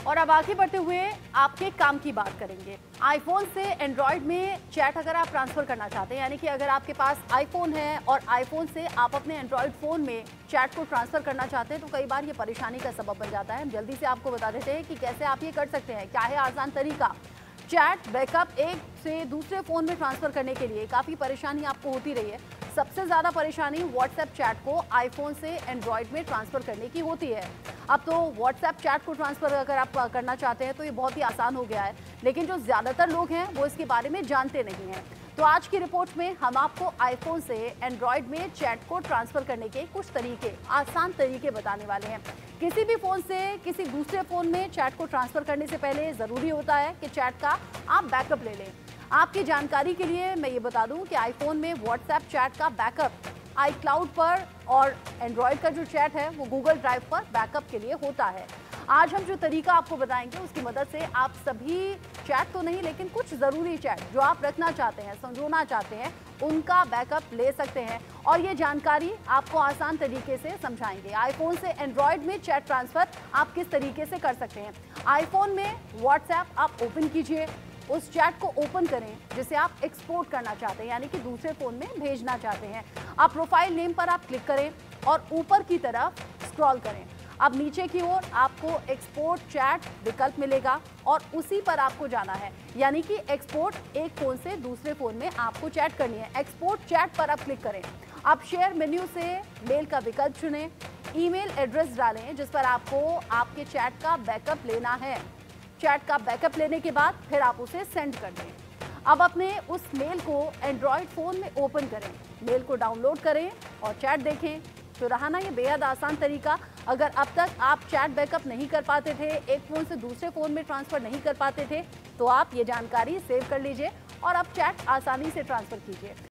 और अब आगे बढ़ते हुए आपके काम की बात करेंगे। आईफोन से एंड्रॉयड में चैट अगर आप ट्रांसफर करना चाहते हैं, यानी कि अगर आपके पास आईफोन है और आईफोन से आप अपने एंड्रॉयड फोन में चैट को ट्रांसफर करना चाहते हैं, तो कई बार ये परेशानी का सबब बन जाता है। हम जल्दी से आपको बता देते हैं कि कैसे आप ये कर सकते हैं, क्या है आसान तरीका। चैट बैकअप एक से दूसरे फोन में ट्रांसफर करने के लिए काफ़ी परेशानी आपको होती रही है। सबसे ज़्यादा परेशानी व्हाट्सएप चैट को आईफोन से एंड्रॉयड में ट्रांसफ़र करने की होती है। अब तो व्हाट्सएप चैट को ट्रांसफ़र अगर आप करना चाहते हैं तो ये बहुत ही आसान हो गया है, लेकिन जो ज़्यादातर लोग हैं वो इसके बारे में जानते नहीं हैं। तो आज की रिपोर्ट में हम आपको आईफोन से एंड्रॉयड में चैट को ट्रांसफ़र करने के कुछ तरीके, आसान तरीके बताने वाले हैं। किसी भी फ़ोन से किसी दूसरे फ़ोन में चैट को ट्रांसफ़र करने से पहले ज़रूरी होता है कि चैट का आप बैकअप ले लें। आपकी जानकारी के लिए मैं ये बता दूं कि आईफोन में व्हाट्सएप चैट का बैकअप आईक्लाउड पर और एंड्रॉयड का जो चैट है वो गूगल ड्राइव पर बैकअप के लिए होता है। आज हम जो तरीका आपको बताएंगे उसकी मदद से आप सभी चैट तो नहीं, लेकिन कुछ ज़रूरी चैट जो आप रखना चाहते हैं, संजोना चाहते हैं, उनका बैकअप ले सकते हैं। और ये जानकारी आपको आसान तरीके से समझाएंगे। आईफोन से एंड्रॉयड में चैट ट्रांसफ़र आप किस तरीके से कर सकते हैं। आईफोन में व्हाट्सएप आप ओपन कीजिए, उस चैट को ओपन करें जिसे आप एक्सपोर्ट करना चाहते हैं, यानी कि दूसरे फ़ोन में भेजना चाहते हैं। आप प्रोफाइल नेम पर आप क्लिक करें और ऊपर की तरफ स्क्रॉल करें। अब नीचे की ओर आपको एक्सपोर्ट चैट विकल्प मिलेगा और उसी पर आपको जाना है, यानी कि एक्सपोर्ट एक फ़ोन से दूसरे फ़ोन में आपको चैट करनी है। एक्सपोर्ट चैट पर आप क्लिक करें। आप शेयर मेन्यू से मेल का विकल्प चुनें, ईमेल एड्रेस डालें जिस पर आपको आपके चैट का बैकअप लेना है। चैट का बैकअप लेने के बाद फिर आप उसे सेंड कर दें। अब अपने उस मेल को एंड्रॉयड फ़ोन में ओपन करें, मेल को डाउनलोड करें और चैट देखें। तो रहा ना ये बेहद आसान तरीका। अगर अब तक आप चैट बैकअप नहीं कर पाते थे, एक फ़ोन से दूसरे फ़ोन में ट्रांसफ़र नहीं कर पाते थे, तो आप ये जानकारी सेव कर लीजिए और अब चैट आसानी से ट्रांसफ़र कीजिए।